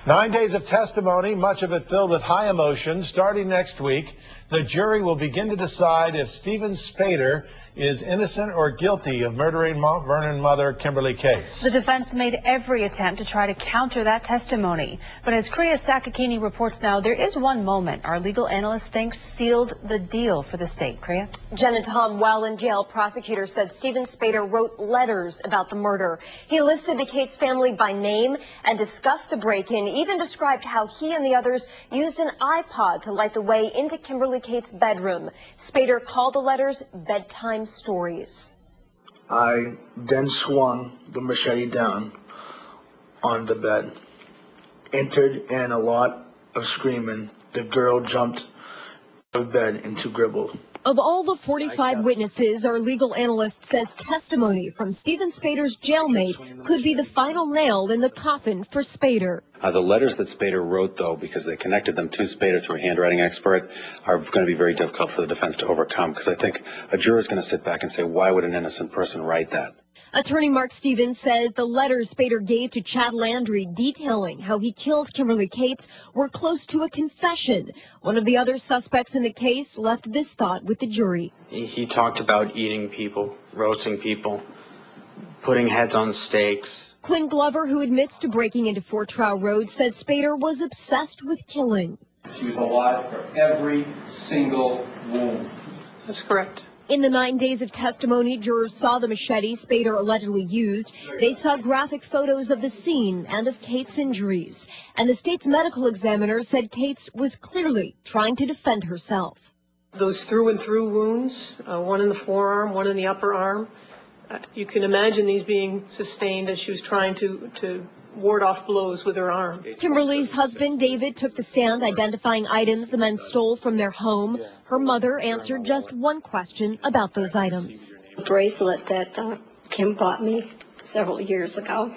9 days of testimony, much of it filled with high emotion. Starting next week, the jury will begin to decide if Steven Spader is innocent or guilty of murdering Mount Vernon mother Kimberly Cates. The defense made every attempt to try to counter that testimony. But as Kriya Sakakini reports now, there is one moment our legal analyst thinks sealed the deal for the state. Kriya? Jen and Tom, while in jail, prosecutors said Steven Spader wrote letters about the murder. He listed the Cates family by name and discussed the break-in, even described how he and the others used an iPod to light the way into Kimberly Cates' bedroom. Spader called the letters bedtime stories. I then swung the machete down on the bed, entered, and a lot of screaming. The girl jumped out of bed into gribble. Of all the 45 witnesses, our legal analyst says testimony from Steven Spader's jailmate could be the final nail in the coffin for Spader. The letters that Spader wrote, though, because they connected them to Spader through a handwriting expert, are going to be very difficult for the defense to overcome, because I think a juror is going to sit back and say, why would an innocent person write that? Attorney Mark Stevens says the letters Spader gave to Chad Landry detailing how he killed Kimberly Cates were close to a confession. One of the other suspects in the case left this thought with the jury. He talked about eating people, roasting people, putting heads on stakes. Quinn Glover, who admits to breaking into Fort Trow Road, said Spader was obsessed with killing. She was alive for every single wound. That's correct. In the 9 days of testimony, jurors saw the machete Spader allegedly used. They saw graphic photos of the scene and of Cates' injuries. And the state's medical examiner said Cates was clearly trying to defend herself. Those through and through wounds, one in the forearm, one in the upper arm, you can imagine these being sustained as she was trying to ward off blows with her arm. Kimberly's husband, David, took the stand identifying items the men stole from their home. Her mother answered just one question about those items. A bracelet that Kim bought me several years ago,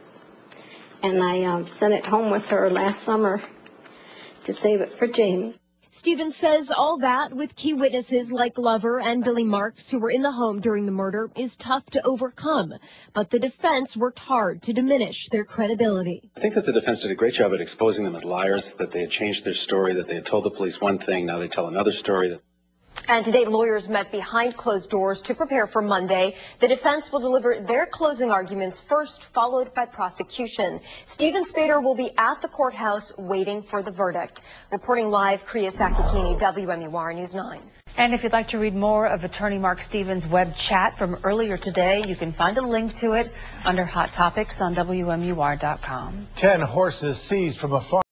and I sent it home with her last summer to save it for Jamie. Stevens says all that, with key witnesses like Glover and Billy Marks, who were in the home during the murder, is tough to overcome. But the defense worked hard to diminish their credibility. I think that the defense did a great job at exposing them as liars, that they had changed their story, that they had told the police one thing, now they tell another story. And today, lawyers met behind closed doors to prepare for Monday. The defense will deliver their closing arguments first, followed by prosecution. Steven Spader will be at the courthouse waiting for the verdict. Reporting live, Kriya Sakakini, WMUR News 9. And if you'd like to read more of Attorney Mark Stevens' web chat from earlier today, you can find a link to it under Hot Topics on WMUR.com. 10 horses seized from a farm.